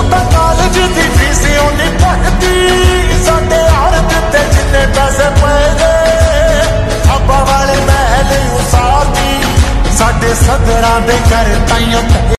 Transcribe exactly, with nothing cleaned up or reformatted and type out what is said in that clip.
ਤਾਂ ਕਾਲਜ ਦੀ ਫੀਸ ਉਹਦੀ ਭਗਤੀ ਸਾਡੇ ਹਰਦ ਤੇ ਜਿੰਨੇ ਪੈਸੇ ਪਏ ਨੇ ਅੱਬਾ ਵਾਲੇ ਮਹਿਲ ਉਸਾਤੀ ਸਾਡੇ ਸਦਰਾਂ ਦੇ ਘਰ ਤਾਈਓ